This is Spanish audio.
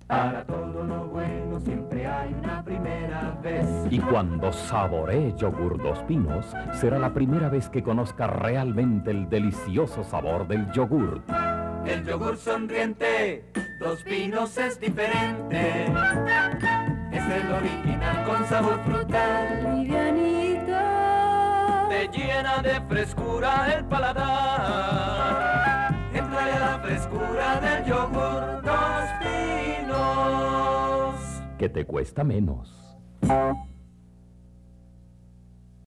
Para todo lo bueno siempre hay una primera vez. Y cuando saboree yogur Dos Pinos, será la primera vez que conozca realmente el delicioso sabor del yogur. El yogur sonriente, Dos Pinos es diferente. Es el original con sabor frutal. Livianito. Te llena de frescura el paladar. Entra a la frescura del yogur Dos Pinos. Que te cuesta menos.